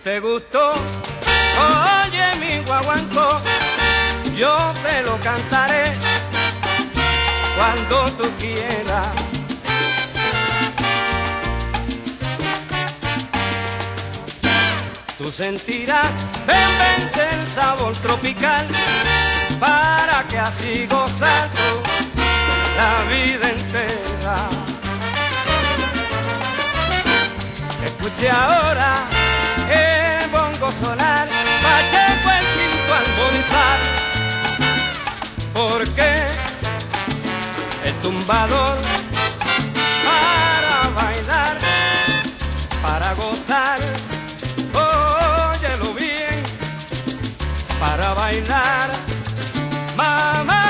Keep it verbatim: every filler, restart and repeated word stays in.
te gustó, oye mi guaguancó, yo te lo cantaré cuando tú quieras. Tú sentirás, ven, vente el sabor tropical, para que así gozar tú la vida entera. Escuche ahora el bongo sonar, Pacheco el quinto armonizar, porque el tumbador para bailar, para gozar, óyelo bien, para bailar, mamá.